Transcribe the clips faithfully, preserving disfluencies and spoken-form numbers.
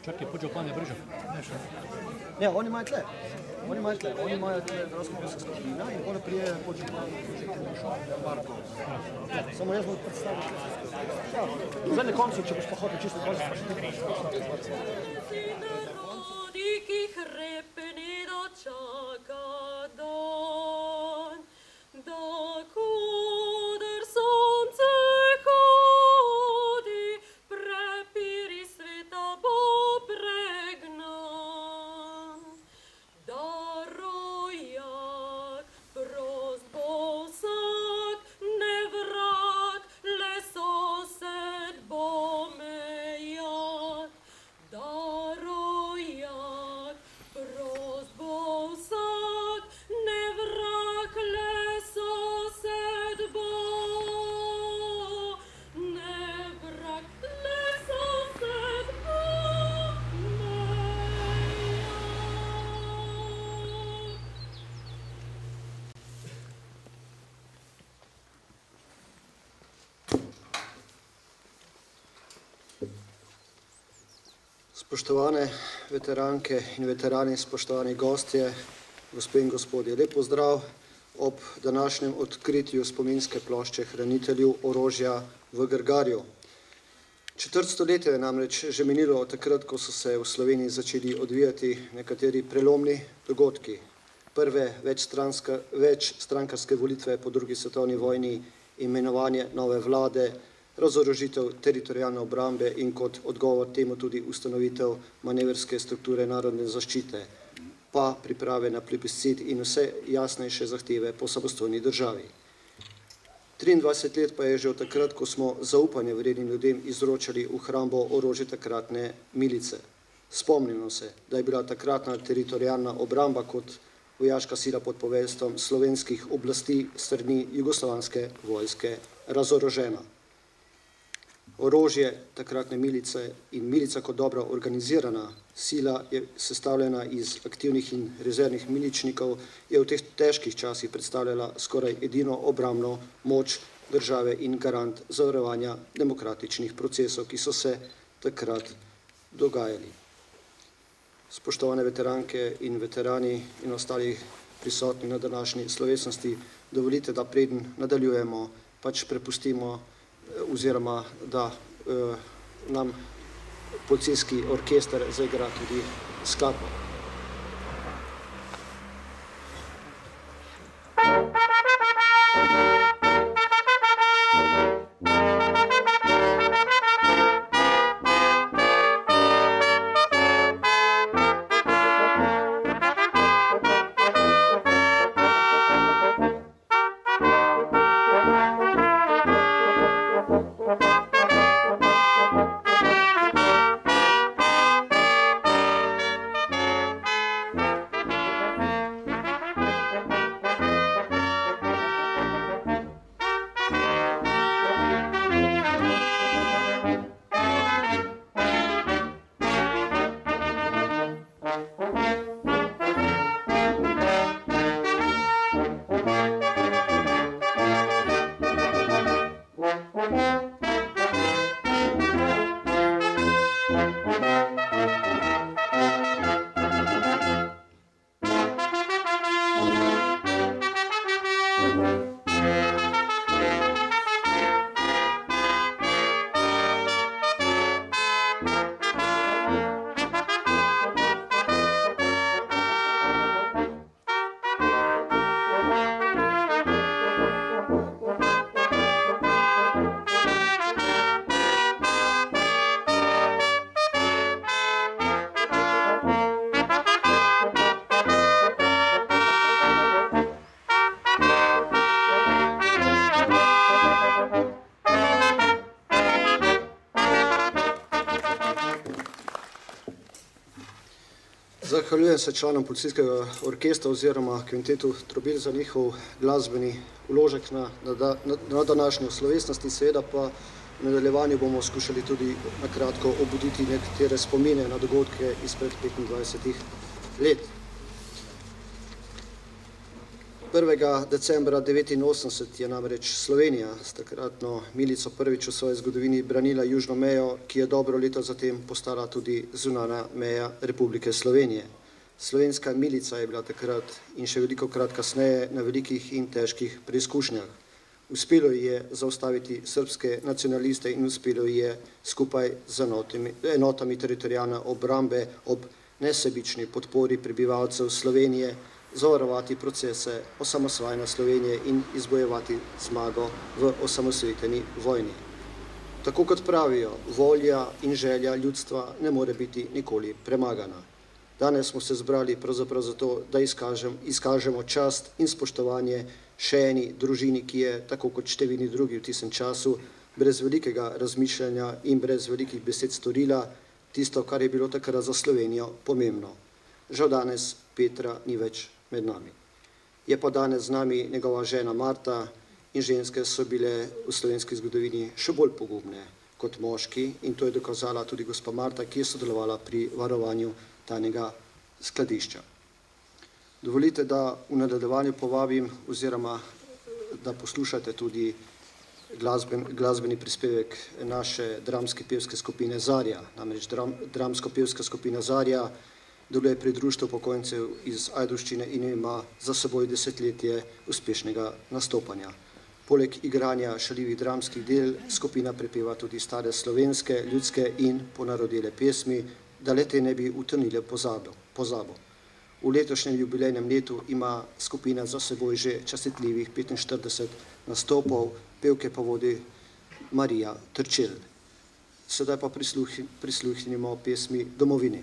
Čak je podžupanje Brežov. Ne, oni imajo tle. Oni imajo tle. Oni imajo tle Razkovarska skupina in potem prije podžupanje Marko. Samo jaz bom predstavil. Zdaj na koncu, če boš pa hotel čisto bolj Spoštovane veteranke in veterani, spoštovani gostje, gospe in gospodje, lep pozdrav ob današnjem odkritju spominske plošče hranitelju orožja v Grgarju. Četrt stoletja je namreč že minilo od takrat, ko so se v Sloveniji začeli odvijati nekateri prelomni dogodki. Prve večstrankarske volitve po drugi svetovni vojni, imenovanje nove vlade, razorožitev teritorialne obrambe in kot odgovor temu tudi ustanovitev manevrske strukture narodne zaščite, pa priprave na plebiscit in vse jasnejše zahteve po samostojni državi. triindvajset let pa je že od takrat, ko smo zaupanje vrednim ljudem izročali v hrambo orožje takratne milice. Spomnimo se, da je bila takratna teritorialna obramba kot vojaška sila pod poveljstvom slovenskih oblasti strani jugoslovanske vojske razorožena. Orožje takratne milice in milica kot dobra organizirana sila je sestavljena iz aktivnih in rezervnih miličnikov, je v teh težkih časih predstavljala skoraj edino obrambno moč države in garant zavarovanja demokratičnih procesov, ki so se takrat dogajali. Spoštovane veteranke in veterani in ostali prisotni na današnji slovesnosti, dovolite, da preden nadaljujemo, pač prepustimo oziroma da eh, nam policijski orkester zaigra tudi skladbo. Zahvaljujem se članom policijskega orkestra oziroma kvintetu Trobil za njihov glasbeni vložek na, na, na današnjo slovesnosti. Seveda pa v nadaljevanju bomo skušali tudi na kratko obuditi nekatere spomine na dogodke izpred petindvajsetih let. prvega decembra devetinosemdeset je namreč Slovenija s takratno milico prvič v svoji zgodovini branila južno mejo, ki je dobro leto zatem postala tudi zunanja meja Republike Slovenije. Slovenska milica je bila takrat in še velikokrat kasneje na velikih in težkih preizkušnjah. Uspelo je zaustaviti srbske nacionaliste in uspelo je skupaj z enotami, enotami teritorijalne obrambe ob nesebični podpori prebivalcev Slovenije zavarovati procese osamosvajanja Slovenije in izbojevati zmago v osamosvojitveni vojni. Tako kot pravijo, volja in želja ljudstva ne more biti nikoli premagana. Danes smo se zbrali pravzaprav zato, da izkažem, izkažemo čast in spoštovanje še eni družini, ki je, tako kot številni drugi v tistem času, brez velikega razmišljanja in brez velikih besed storila tisto, kar je bilo takrat za Slovenijo pomembno. Žal danes Petra ni več med nami. Je pa danes z nami njegova žena Marta in ženske so bile v slovenski zgodovini še bolj pogumne kot moški in to je dokazala tudi gospa Marta, ki je sodelovala pri varovanju tajnega skladišča. Dovolite, da v nadaljevanju povabim oziroma da poslušate tudi glasben, glasbeni prispevek naše dramske pevske skupine Zarja. Namreč dram, dramsko pevska skupina Zarja deluje pri društvu upokojencev iz Ajdovščine in ima za seboj desetletje uspešnega nastopanja. Poleg igranja šaljivih dramskih del skupina prepeva tudi stare slovenske, ljudske in ponarodele pesmi, da le te ne bi utonile pozabo. V letošnjem jubilejnem letu ima skupina za seboj že častitljivih petinštirideset nastopov, pevke pa vodi Marija Trčelj. Sedaj pa prisluhnimo pesmi Domovini.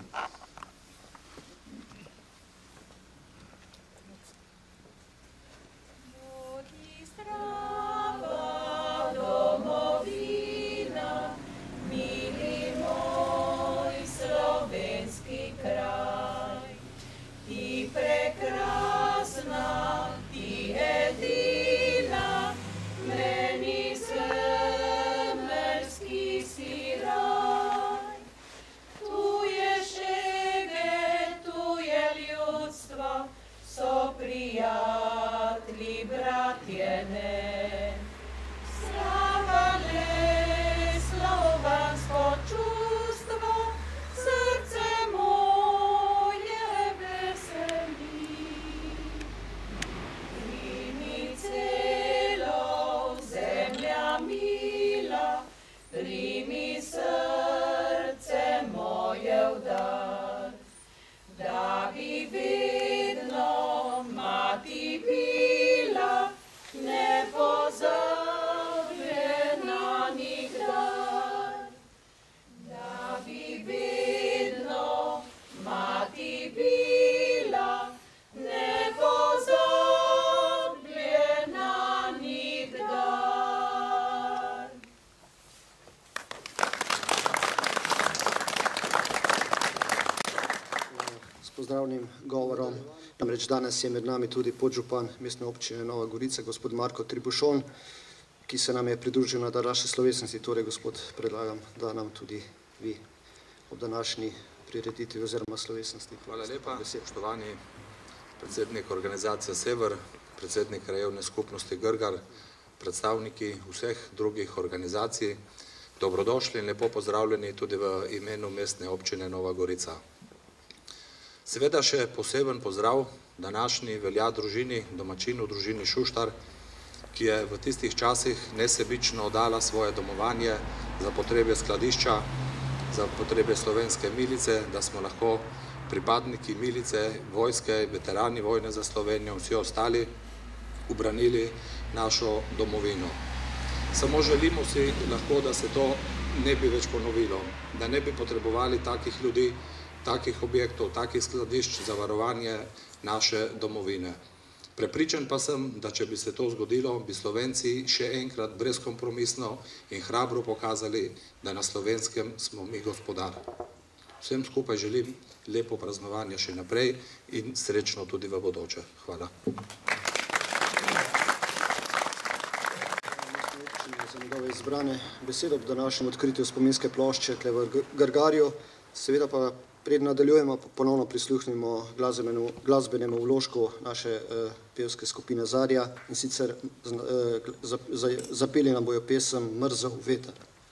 Pozdravnim govorom. Namreč danes je med nami tudi podžupan mestne občine Nova Gorica, gospod Marko Tribušon, ki se nam je pridružil na današnji slovesnosti. Torej, gospod, predlagam, da nam tudi vi ob današnji prireditvi oziroma slovesnosti. Hvala lepa, spoštovani predsednik organizacije Sever, predsednik krajevne skupnosti Grgar, predstavniki vseh drugih organizacij, dobrodošli in lepo pozdravljeni tudi v imenu mestne občine Nova Gorica. Seveda še poseben pozdrav današnji velja družini, domačinu družini Šuštar, ki je v tistih časih nesebično oddala svoje domovanje za potrebe skladišča, za potrebe slovenske milice, da smo lahko pripadniki milice, vojske, veterani vojne za Slovenijo in vsi ostali ubranili našo domovino. Samo želimo si lahko, da se to ne bi več ponovilo, da ne bi potrebovali takih ljudi, takih objektov, takih skladišč za varovanje naše domovine. Prepričan pa sem, da če bi se to zgodilo, bi Slovenci še enkrat brezkompromisno in hrabro pokazali, da na Slovenskem smo mi gospodar. Vsem skupaj želim lepo praznovanje še naprej in srečno tudi v bodoče. Hvala. Za njegove izbrane besede ob današnjem odkritju spominske plošče tle v Grgarju. Seveda pa Preden nadaljujemo, ponovno prisluhnimo glasbenemu, glasbenemu vložku naše eh, pevske skupine Zarja in sicer eh, za, za, zapeli nam bojo pesem Mrzel veter.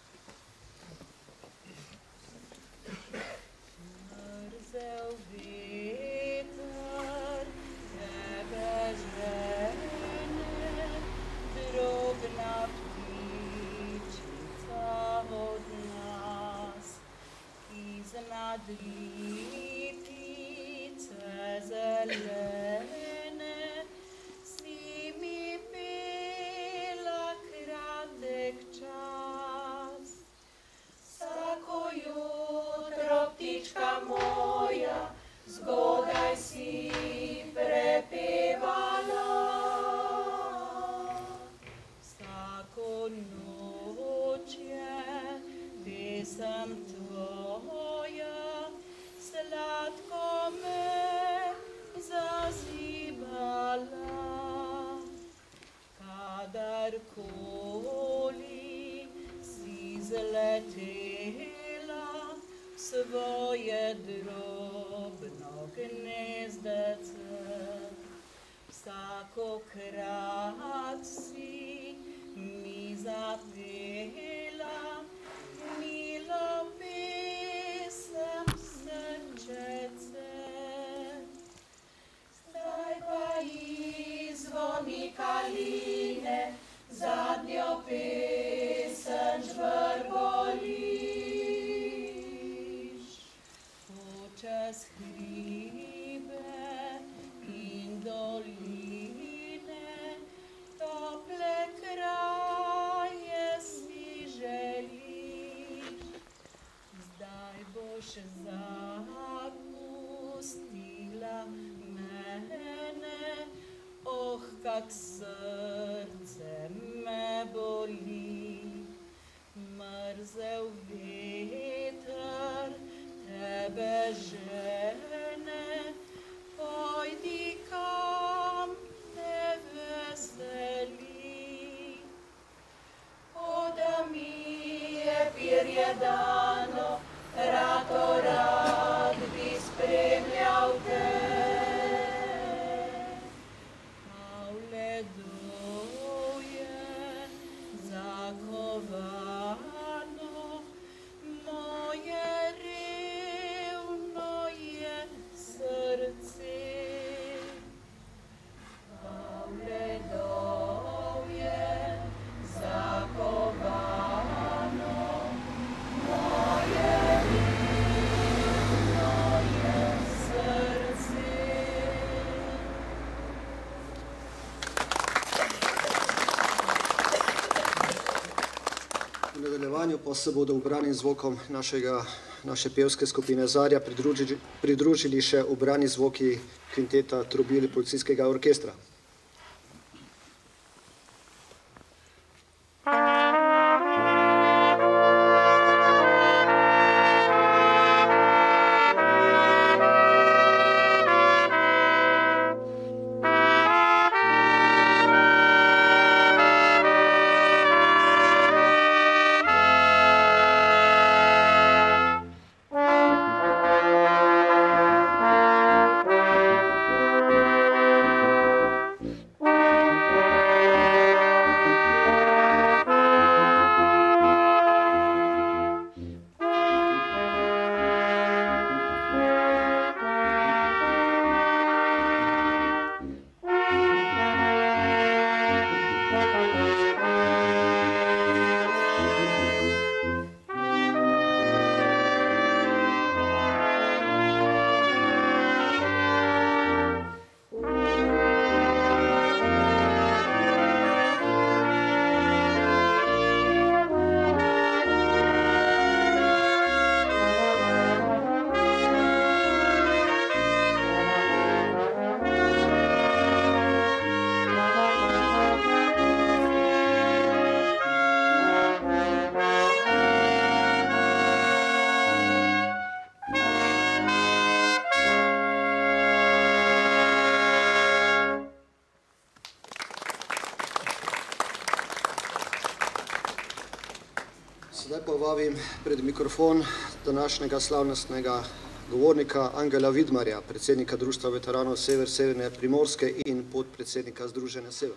Svoje drobno gnezdece, vsakokrat si mi zapela milo pesem srčece. Zdaj pa izzvoni kaline, zadnjo pesem žvrgoli. Čez hribe in doline, tople kraje si želiš. Zdaj boš zapustila mene, oh, kak srce me boli. Mrzel veter tebe žene, pojdi kam te veseli. O, da mi je pirje dano, rado rad bi spremljal te. A v ledu je zakovano moje revno je srce. A v ledov je zakovano moje revno je srce. V nadaljevanju pa se bodo ubranim zvokom našega, naše pevske skupine Zarja pridružili, pridružili še ubrani zvoki kvinteta trobil policijskega orkestra. Sedaj pa vabim pred mikrofon današnjega slavnostnega govornika Angela Vidmarja, predsednika Društva veteranov Sever Severne Primorske in podpredsednika Združenja Sever.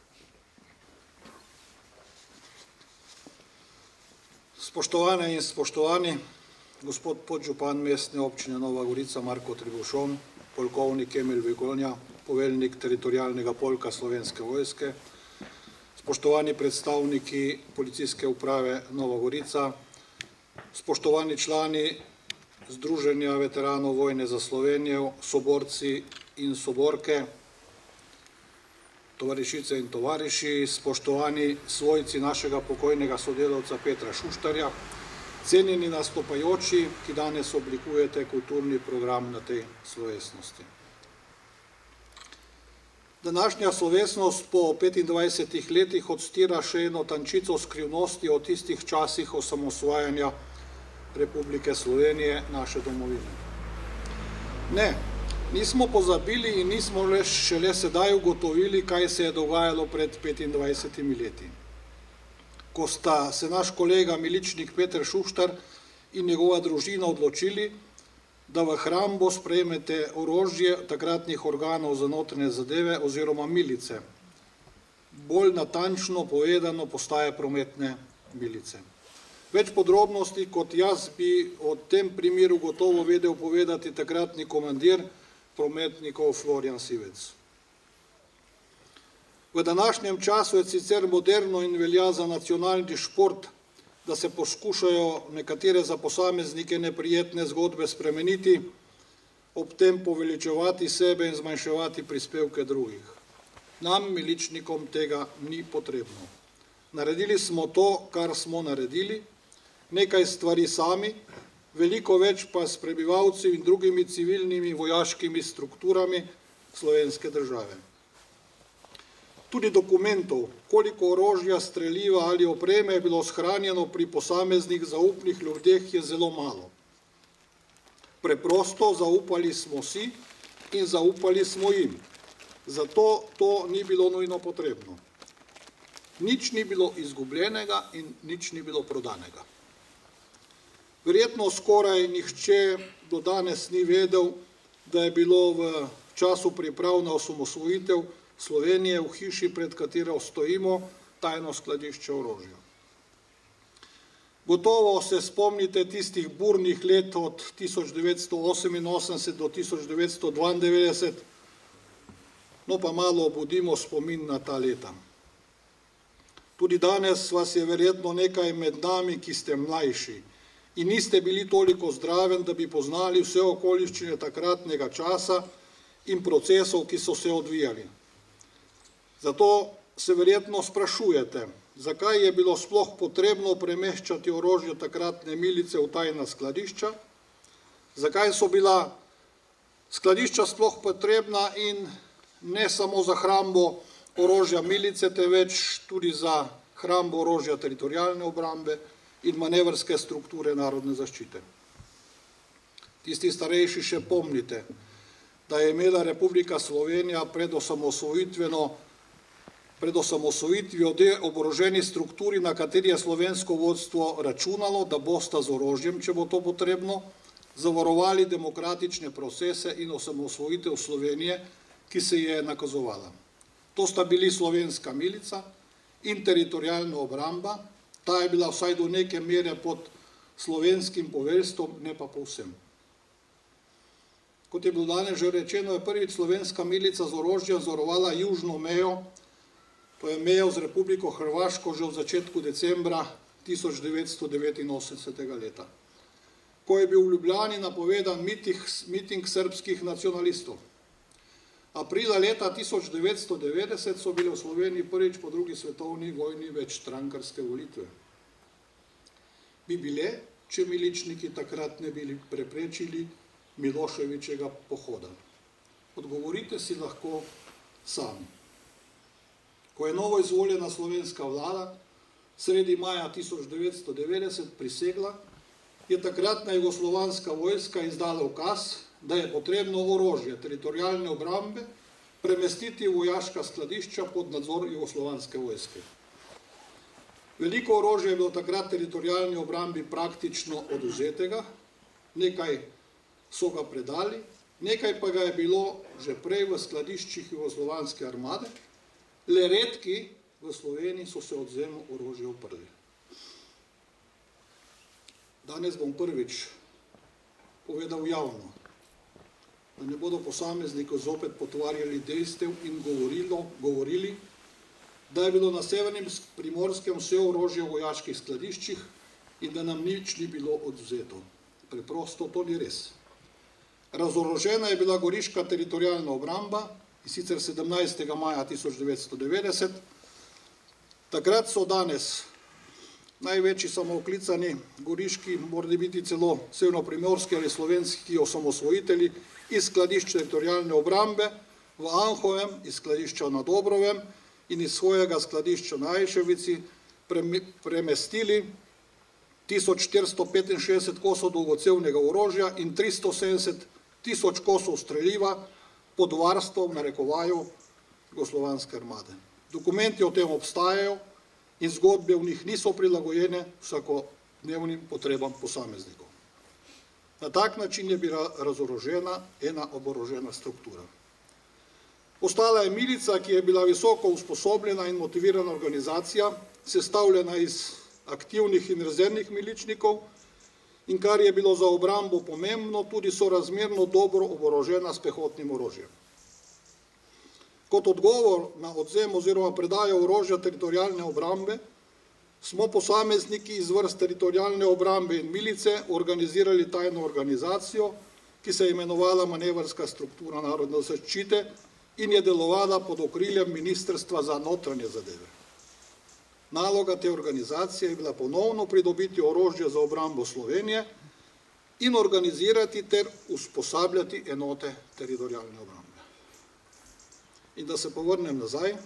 Spoštovane in spoštovani, gospod podžupan mestne občine Nova Gorica Marko Tribušon, polkovnik Emil Vigolja, poveljnik teritorijalnega polka Slovenske vojske, spoštovani predstavniki policijske uprave Nova Gorica, spoštovani člani Združenja veteranov vojne za Slovenijo, soborci in soborke, tovarišice in tovariši, spoštovani svojci našega pokojnega sodelavca Petra Šuštarja, cenjeni nastopajoči, ki danes oblikujete kulturni program na tej slovesnosti. Današnja slovesnost po petindvajsetih letih odstira še eno tančico skrivnosti o tistih časih osamosvajanja Republike Slovenije, naše domovine. Ne, nismo pozabili in nismo le šele sedaj ugotovili, kaj se je dogajalo pred petindvajsetimi leti. Ko sta se naš kolega miličnik Peter Šuštar in njegova družina odločili, da v hrambo sprejmete orožje takratnih organov za notranje zadeve oziroma milice. Bolj natančno povedano postaje prometne milice. Več podrobnosti kot jaz bi o tem primeru gotovo vedel povedati takratni komandir prometnikov Florjan Sivec. V današnjem času je sicer moderno in velja za nacionalni šport, da se poskušajo nekatere za posameznike neprijetne zgodbe spremeniti, ob tem poveličevati sebe in zmanjševati prispevke drugih. Nam, miličnikom, tega ni potrebno. Naredili smo to, kar smo naredili, nekaj stvari sami, veliko več pa s prebivalci in drugimi civilnimi vojaškimi strukturami slovenske države. Tudi dokumentov, koliko orožja, streljiva ali opreme je bilo shranjeno pri posameznih zaupnih ljudeh, je zelo malo. Preprosto zaupali smo si in zaupali smo jim. Zato to ni bilo nujno potrebno. Nič ni bilo izgubljenega in nič ni bilo prodanega. Verjetno skoraj nihče do danes ni vedel, da je bilo v času priprav na osamosvojitev Slovenije v hiši, pred katero stojimo, tajno skladišče orožja. Gotovo se spomnite tistih burnih let od tisoč devetsto oseminosemdeset do tisoč devetsto dvaindevetdeset, no pa malo obudimo spomin na ta leta. Tudi danes vas je verjetno nekaj med nami, ki ste mlajši in niste bili toliko zdraven, da bi poznali vse okoliščine takratnega časa in procesov, ki so se odvijali. Zato se verjetno sprašujete, zakaj je bilo sploh potrebno premeščati orožje takratne milice v tajna skladišča, zakaj so bila skladišča sploh potrebna in ne samo za hrambo orožja milice, temveč tudi za hrambo orožja teritorijalne obrambe in manevrske strukture narodne zaščite. Tisti starejši še pomnite, da je imela Republika Slovenija pred osamosvojitveno pred osamosvojitvijo dve oboroženi strukturi, na kateri je slovensko vodstvo računalo, da bosta z orožjem, če bo to potrebno, zavarovali demokratične procese in osamosvojitev Slovenije, ki se je nakazovala. To sta bili slovenska milica in teritorijalna obramba, ta je bila vsaj do neke mere pod slovenskim poveljstvom, ne pa povsem. Kot je bilo danes že rečeno, je prvič slovenska milica z orožjem zavarovala južno mejo, to je mejo z Republiko Hrvaško že v začetku decembra tisoč devetsto devetinosemdesetega leta, ko je bil v Ljubljani napovedan miting, miting srbskih nacionalistov. Aprila leta tisoč devetsto devetdeset so bile v Sloveniji prvič po drugi svetovni vojni večstrankarske volitve. Bi bile, če miličniki takrat ne bili preprečili Miloševičega pohoda? Odgovorite si lahko sami. Ko je novo izvoljena slovenska vlada sredi maja tisoč devetsto devetdeset prisegla, je takratna jugoslovanska vojska izdala ukaz, da je potrebno orožje teritorijalne obrambe premestiti v vojaška skladišča pod nadzor jugoslovanske vojske. Veliko orožja je bilo takrat teritorijalni obrambi praktično oduzetega, nekaj so ga predali, nekaj pa ga je bilo že prej v skladiščih jugoslovanske armade, le redki v Sloveniji so se odvzemu orožja uprli. Danes bom prvič povedal javno, da ne bodo posamezniki zopet potvarjali dejstev in govorilo, govorili, da je bilo na severnem Primorskem vse orožje v vojaških skladiščih in da nam nič ni bilo odvzeto. Preprosto to ni res. Razorožena je bila goriška teritorialna obramba, in sicer sedemnajstega maja tisoč devetsto devetdeset. Takrat so danes največji samooklicani goriški, morda biti celo severnoprimorski ali slovenski osamosvojitelji iz skladišč teritorialne obrambe v Anhovem, iz skladišča na Dobrovem in iz svojega skladišča na Ajševici premestili tisoč štiristo petinšestdeset kosov dolgocevnega orožja in tristo sedemdeset tisoč kosov streljiva pod varstvom narekovajev jugoslovanske armade. Dokumenti o tem obstajajo in zgodbe v njih niso prilagojene vsakodnevnim potrebam posameznikov. Na tak način je bila razorožena ena oborožena struktura. Ostala je milica, ki je bila visoko usposobljena in motivirana organizacija, sestavljena iz aktivnih in rezervnih miličnikov in kar je bilo za obrambo pomembno, tudi sorazmerno dobro oborožena s pehotnim orožjem. Kot odgovor na odvzem oziroma predajo orožja teritorialne obrambe smo posamezniki iz vrst teritorialne obrambe in milice organizirali tajno organizacijo, ki se je imenovala Manevrska struktura narodne zaščite in je delovala pod okriljem Ministrstva za notranje zadeve. Naloga te organizacije je bila ponovno pridobiti orožje za obrambo Slovenije in organizirati ter usposabljati enote teritorialne obrambe. In da se povrnem nazaj,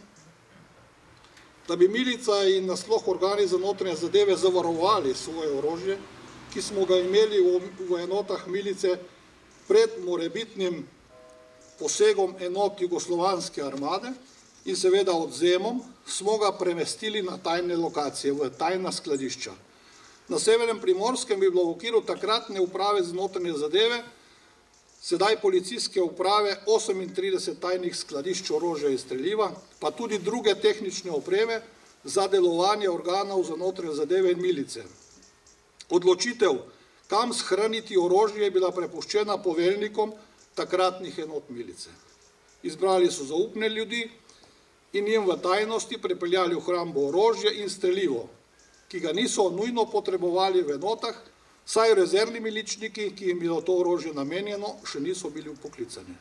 da bi milica in nasploh organi za notranje zadeve zavarovali svoje orožje, ki smo ga imeli v enotah milice pred morebitnim posegom enot jugoslovanske armade in seveda odvzemom, smo ga premestili na tajne lokacije, v tajna skladišča. Na severnem Primorskem bi bilo v okviru takratne uprave za notranje zadeve, sedaj policijske uprave, osemintrideset tajnih skladišč orožja in streljiva, pa tudi druge tehnične opreme za delovanje organov za notranje zadeve in milice. Odločitev, kam shraniti orožje, je bila prepuščena poveljnikom takratnih enot milice. Izbrali so zaupne ljudi in jim v tajnosti prepeljali v hrambo orožje in streljivo, ki ga niso nujno potrebovali v enotah, saj rezervni miličniki, ki jim bilo to orožje namenjeno, še niso bili vpoklicani.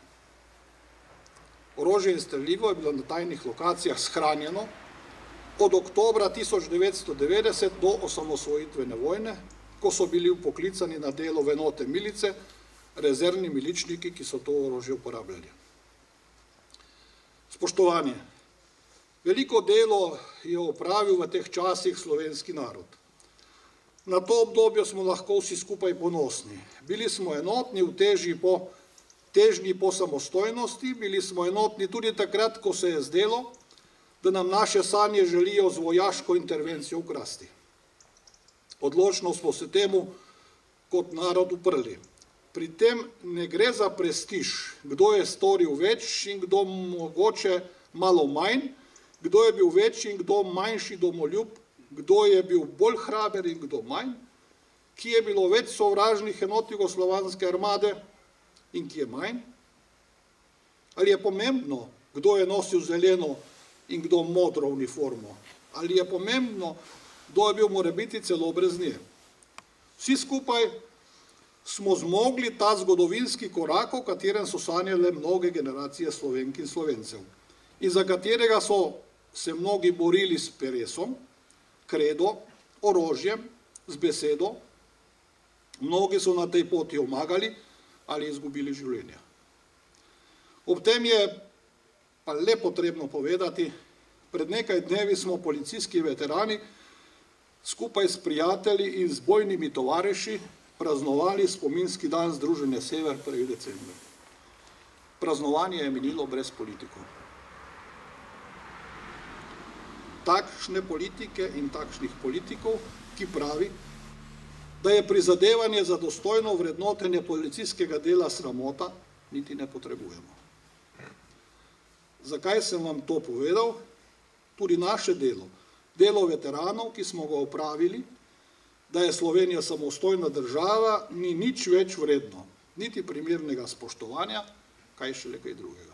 Orožje in streljivo je bilo na tajnih lokacijah shranjeno od oktobra tisoč devetsto devetdeset do osamosvojitvene vojne, ko so bili vpoklicani na delo v enote milice, rezervni miličniki, ki so to orožje uporabljali. Spoštovanje, veliko delo je opravil v teh časih slovenski narod. Na to obdobje smo lahko vsi skupaj ponosni. Bili smo enotni v težnji po, težnji po samostojnosti, bili smo enotni tudi takrat, ko se je zdelo, da nam naše sanje želijo z vojaško intervencijo ukrasti. Odločno smo se temu kot narod uprli. Pri tem ne gre za prestiž, kdo je storil več in kdo mogoče malo manj, kdo je bil večji in kdo manjši domoljub, kdo je bil bolj hraber in kdo manj, ki je bilo več sovražnih enot jugoslovanske armade in ki je manj. Ali je pomembno, kdo je nosil zeleno in kdo modro uniformo? Ali je pomembno, kdo je bil morebiti celo brez nje? Vsi skupaj smo zmogli ta zgodovinski korak, o katerem so sanjale mnoge generacije Slovenk in Slovencev in za katerega so se mnogi borili s peresom, kredo, orožjem, z besedo, mnogi so na tej poti omagali ali izgubili življenja. Ob tem je pa le potrebno povedati, pred nekaj dnevi smo policijski veterani skupaj s prijatelji in z bojnimi tovariši praznovali spominski dan Združenja Sever prvi december. Praznovanje je minilo brez politikov. Takšne politike in takšnih politikov, ki pravi, Da je prizadevanje za dostojno vrednotenje policijskega dela sramota, niti ne potrebujemo. Zakaj sem vam to povedal? Tudi naše delo, delo veteranov, ki smo ga opravili, da je Slovenija samostojna država, ni nič več vredno, niti primernega spoštovanja, kaj šele kaj drugega.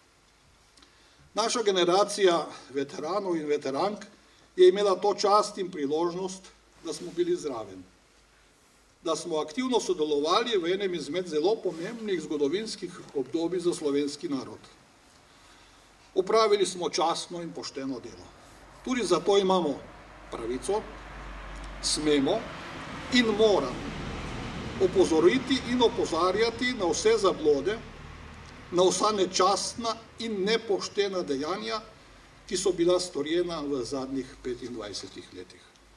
Naša generacija veteranov in veterank je imela to čast in priložnost, da smo bili zraven, da smo aktivno sodelovali v enem izmed zelo pomembnih zgodovinskih obdobij za slovenski narod. Opravili smo častno in pošteno delo. Tudi zato imamo pravico, smemo in moramo opozoriti in opozarjati na vse zablode, na vsa nečastna in nepoštena dejanja, ki so bila storjena v zadnjih petindvajsetih letih.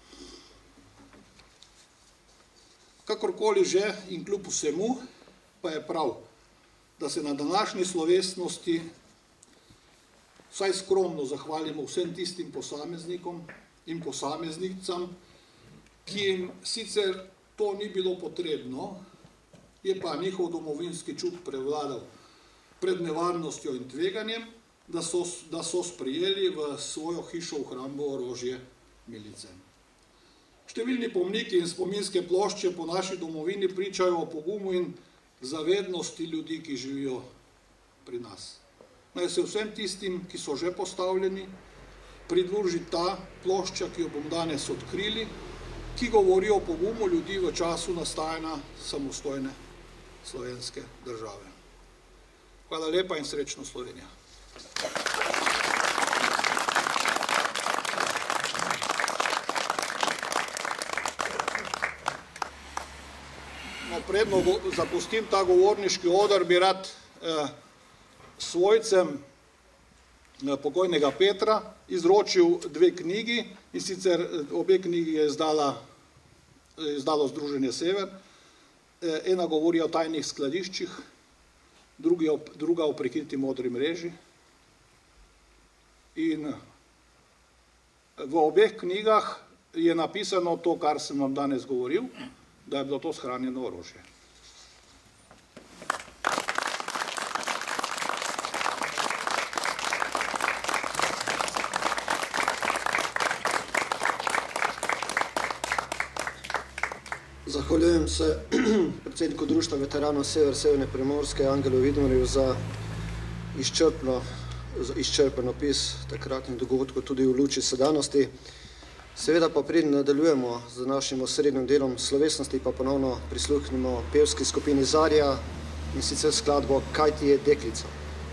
Kakorkoli že in kljub vsemu, pa je prav, da se na današnji slovesnosti vsaj skromno zahvalimo vsem tistim posameznikom in posameznicam, ki jim sicer to ni bilo potrebno, je pa njihov domovinski čut prevladal pred nevarnostjo in tveganjem, da so, da so sprejeli v svojo hišo v hrambo orožje milice. Številni pomniki in spominske plošče po naši domovini pričajo o pogumu in zavednosti ljudi, ki živijo pri nas. Naj se vsem tistim, ki so že postavljeni, pridruži ta plošča, ki jo bomo danes odkrili, ki govori o pogumu ljudi v času nastajanja samostojne slovenske države. Hvala lepa in srečno Slovenija. No, predno zapustim ta govorniški odr, bi rad eh, svojcem pokojnega Petra izročil dve knjigi, in sicer obe knjigi je izdala, izdalo Združenje Sever. Ena govori o tajnih skladiščih, drugi, druga o prekriti modri mreži. In v obeh knjigah je napisano to, kar sem vam danes govoril, da je bilo to shranjeno orožje. Zahvaljujem se predsedniku Društva veteranov Sever Severne Primorske Angelu Vidmarju za izčrpno, za izčrpen opis takratnih dogodkov tudi v luči sedanjosti. Seveda pa preden nadaljujemo z našim osrednjim delom slovesnosti, pa ponovno prisluhnimo pevski skupini Zarja in sicer skladbo Kaj ti je deklica?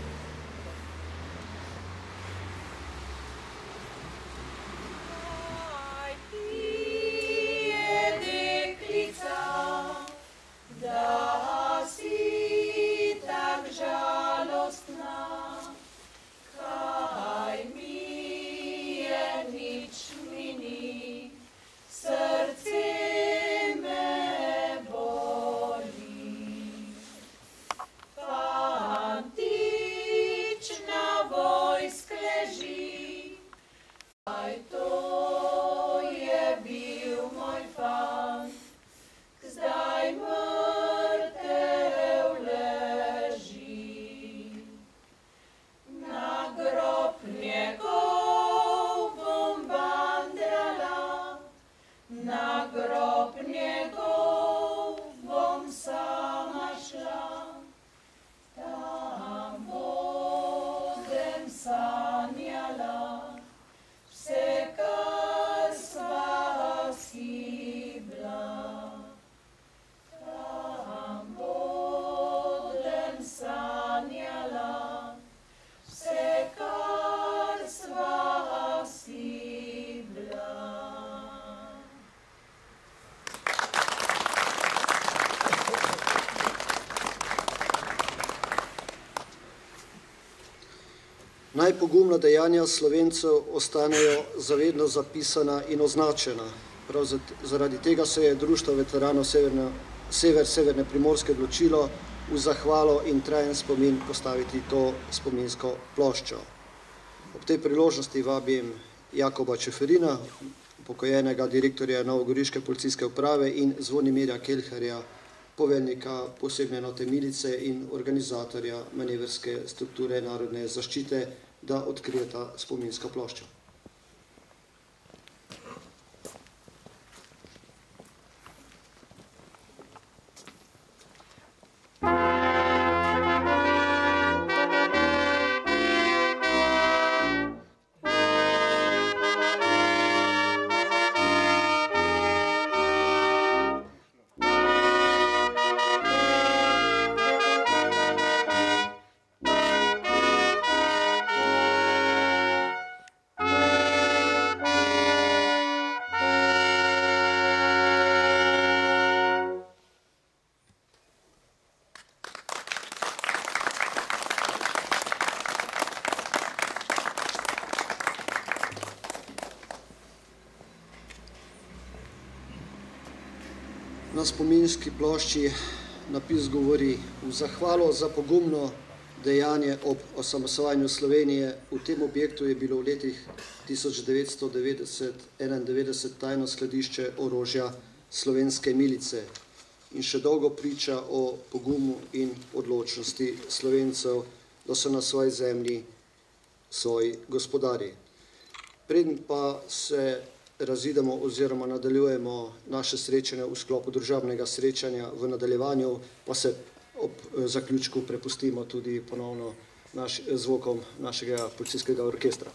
Najpogumna dejanja Slovencev ostanejo zavedno zapisana in označena. Prav zaradi tega se je Društvo veteranov Severna, Sever Severne Primorske odločilo v zahvalo in trajen spomin postaviti to spominsko ploščo. Ob tej priložnosti vabim Jakoba Čeferina, pokojnega direktorja Novogoriške policijske uprave in Zvonimirja Kelharja, poveljnika posebne enote milice in organizatorja manevrske strukture narodne zaščite, da odkrijeta spominsko ploščo. Na spominski plošči napis govori: v zahvalo za pogumno dejanje ob osamosvajanju Slovenije v tem objektu je bilo v letih tisoč devetsto devetdeset do enaindevetdeset tajno skladišče orožja slovenske milice in še dolgo priča o pogumu in odločnosti Slovencev, da so na svoji zemlji svoji gospodarji. Preden pa se razidemo oziroma nadaljujemo naše srečanje v sklopu družabnega srečanja, v nadaljevanju pa se ob zaključku prepustimo tudi ponovno naš, zvokom našega policijskega orkestra.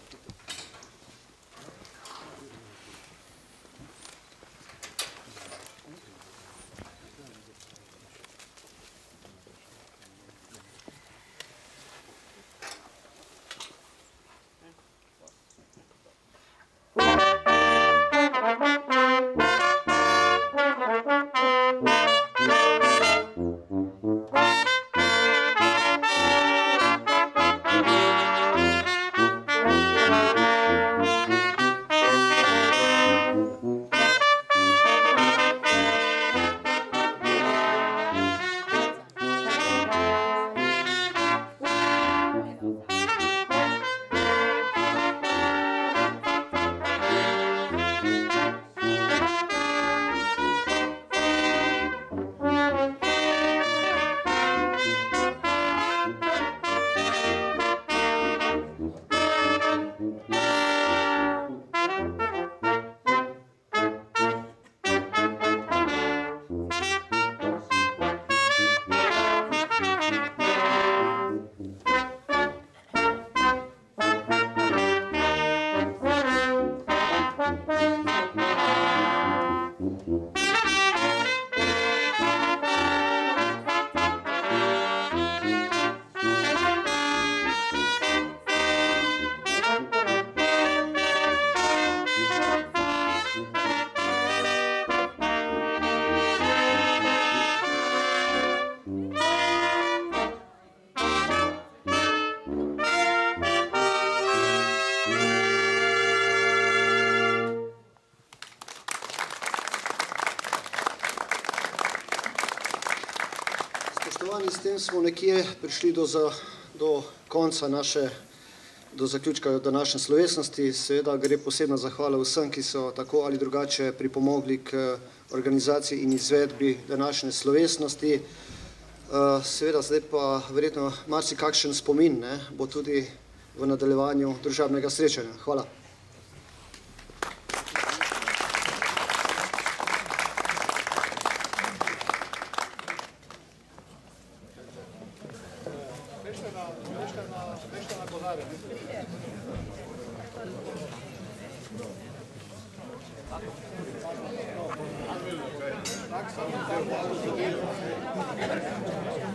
S tem smo nekje prišli do, za, do konca naše, do zaključka današnje slovesnosti. Seveda gre posebna zahvala vsem, ki so tako ali drugače pripomogli k organizaciji in izvedbi današnje slovesnosti. Seveda zdaj pa verjetno marsikakšen spomin, ne, bo tudi v nadaljevanju družabnega srečanja. Hvala. Tak sam